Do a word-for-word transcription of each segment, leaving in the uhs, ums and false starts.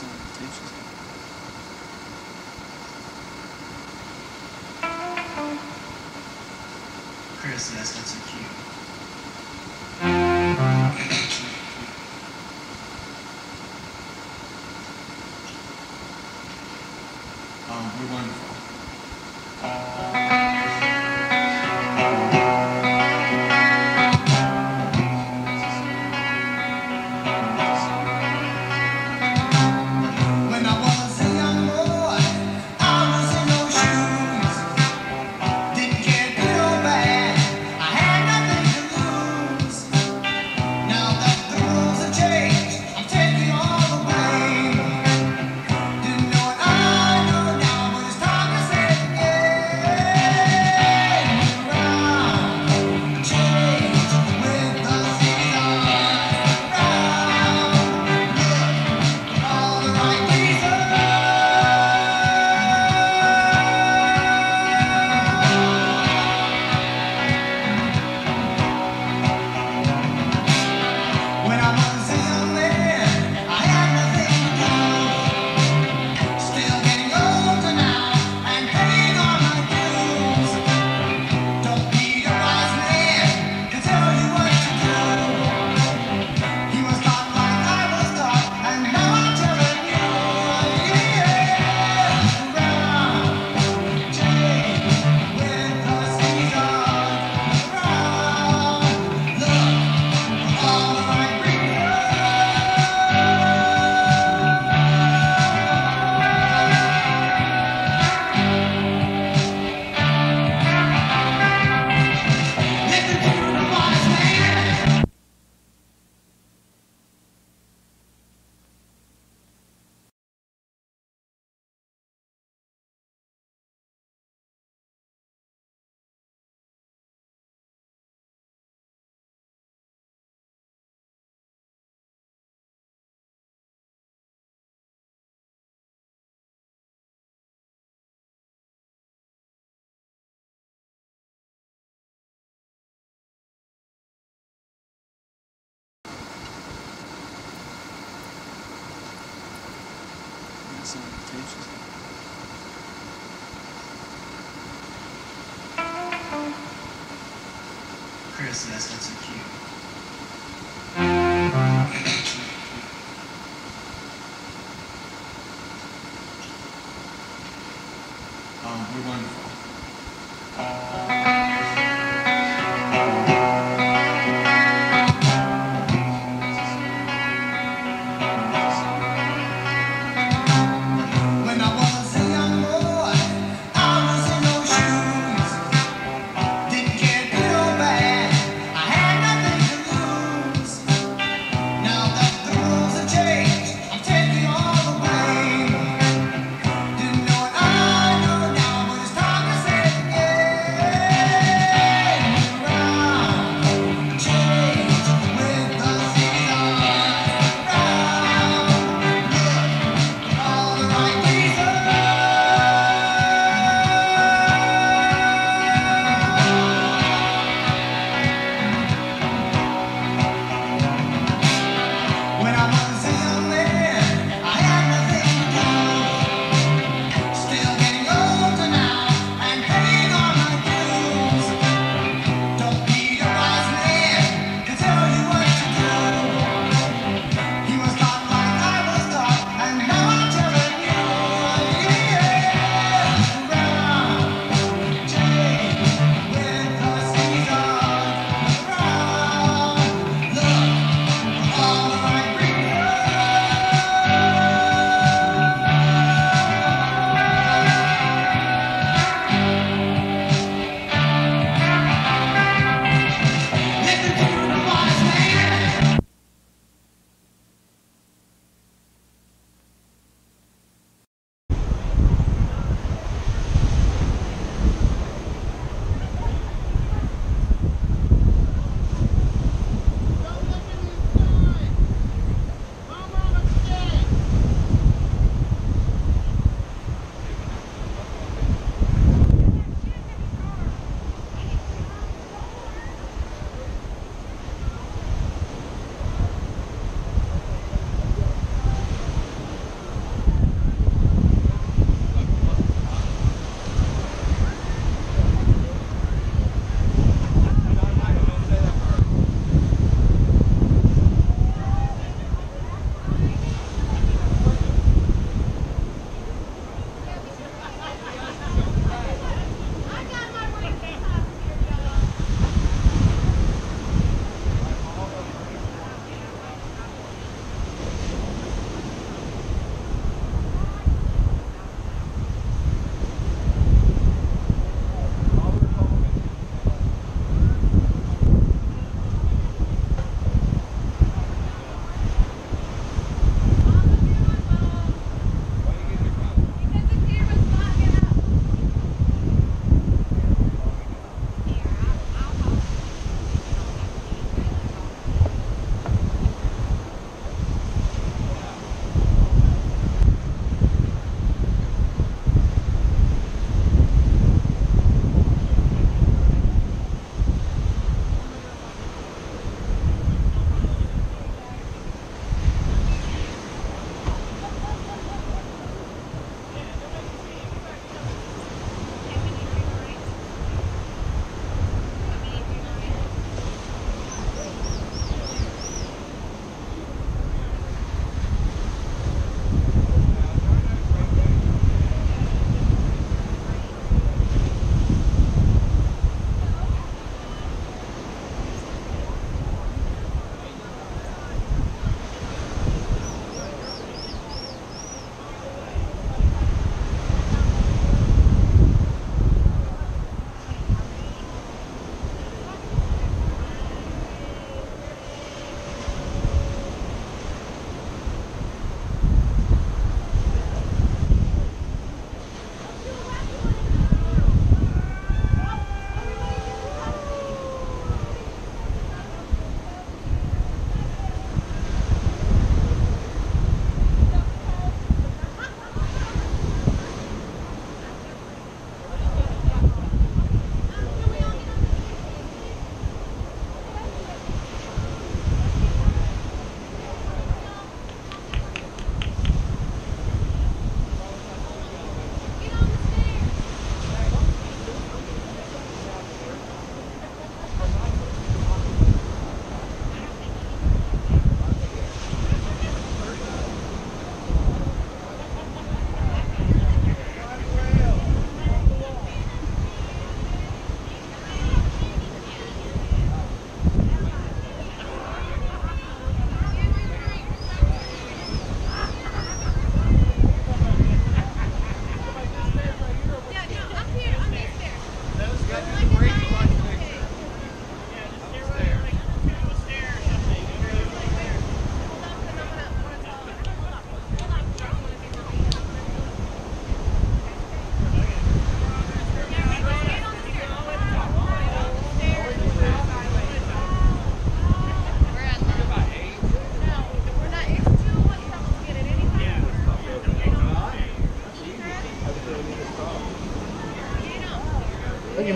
some teachers. Chris, that's not so cute. um, we're wonderful. Some teachers. Chris, that's not so cute. um, we're wonderful. Didn't care good or bad. I had nothing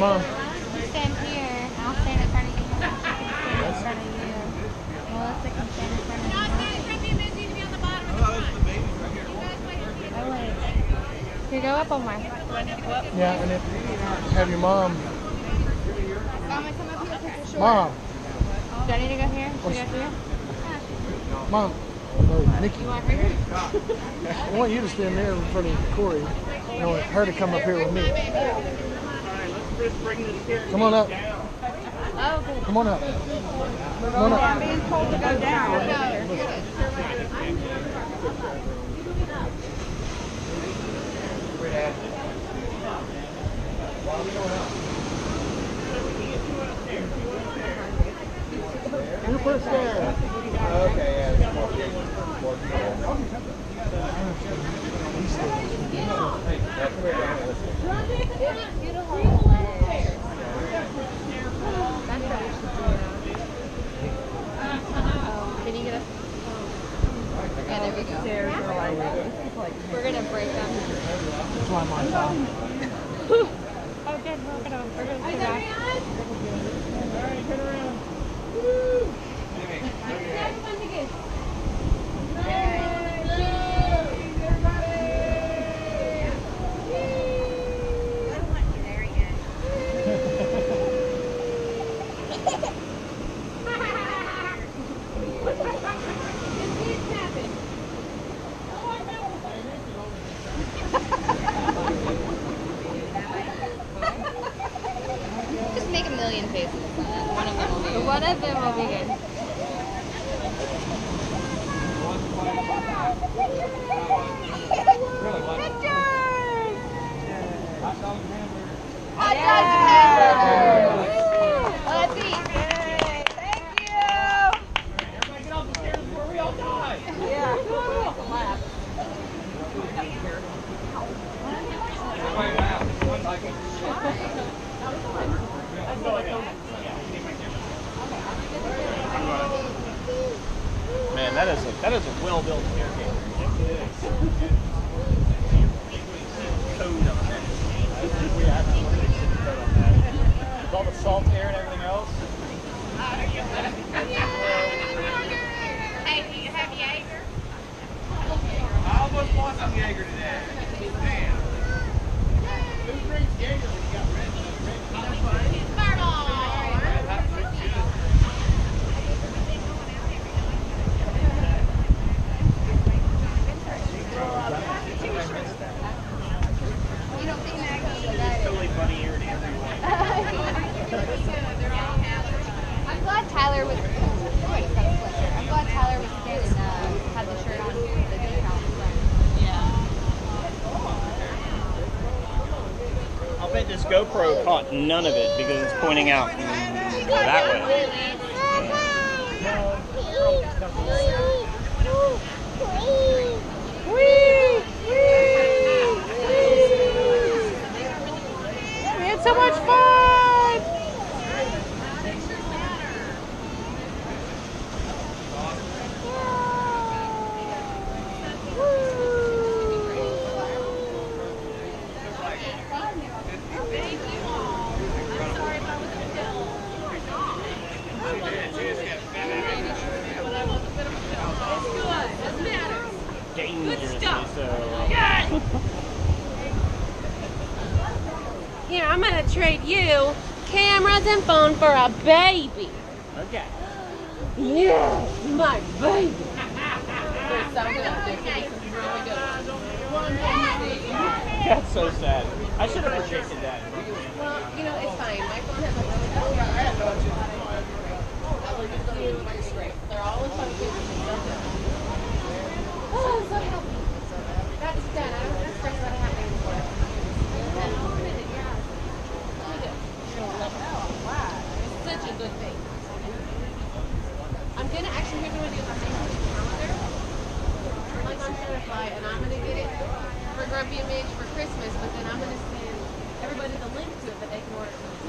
mom? You stand here. I'll stand in front of you. She can stand in front of you. Melissa can stand in front of you. No, stand in front of me. It means you need to be on the bottom of the front. Oh, wait. Here, go up on my. Yeah, and then have your mom. Mom, I come up here because you're short. Mom. Do I need to go here? Should we go through? Mom. Oh, Nikki. You want her? I want you to stand there in front of Corey. I want her to come up here with me. Come on up. Oh, good. Come on up. Come on up. I'm being told to go down. You first there. Okay, yeah. More, more Can you get us? Yeah, there we go. We're gonna break them. That's why I'm on top. Oh, good. We're gonna, we're gonna go back. Alright, turn around. Just make a million faces. One of them will be good. One of them will be good. Pictures! Hot dogs and hamburgers. Hot dogs and hamburgers! Let's eat. Thank you. Everybody get off the stairs before we all die. Yeah. Man, that is a that is a well-built staircase. Code on that. We have to put a code on that. With all the salt air and everything else. Hey, do you have Jaeger? I almost bought some Jaeger today. Damn. Who drinks Jaeger when you got red? Fireball! You don't think Maggie? Totally bunny-eared everyone. I'm glad Tyler was. Oh, I just got a sweatshirt. I'm glad Tyler was standing. Uh, had the shirt on. The discount. Yeah. I'll bet this GoPro caught none of it because it's pointing out that way. We had so much fun. Dangerously so. Here, I'm gonna trade you cameras and phone for a baby. Okay. Yes, my baby. That's so sad. I should have predicted that. Well, you know, it's fine. My phone has a really good camera. They're all in focus. Oh, I'm so happy. That's done. I don't have to stress about it happening anymore. Wow. It's such a good thing. I'm gonna actually here's what I'm gonna do is I'm gonna do the calendar. Like on Certify, and I'm gonna get it for Grumpy and Midge for Christmas, but then I'm gonna send everybody the link to it that they can order.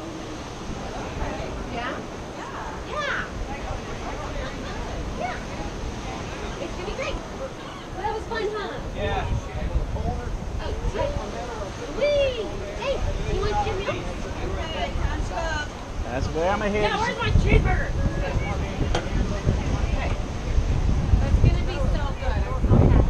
Yeah? Yeah. Yeah. It's gonna be great. Well, that was fun, huh? Yeah. Oh, sweet. Whee! Hey, you want your milk? my head. Yeah, where's my cheeseburger? That's gonna be so good. I'm so happy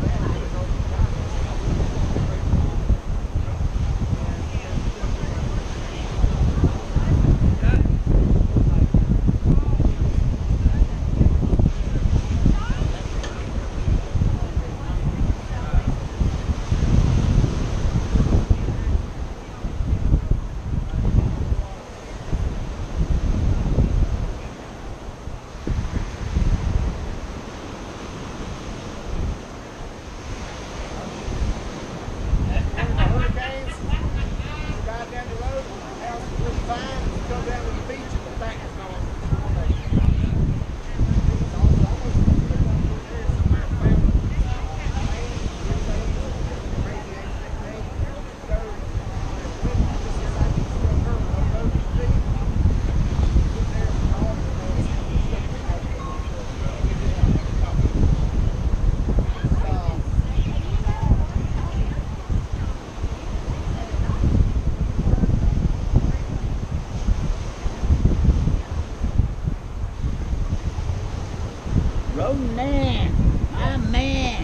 Hurricanes, the guy down the road, the house was fine, and you come down to the beach and the back is gone. Ronan, my man.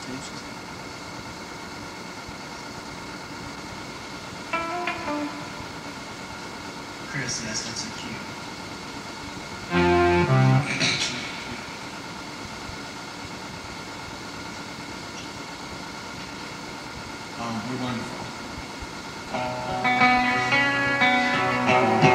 Chris, that's that's so cute. Um, we're wonderful.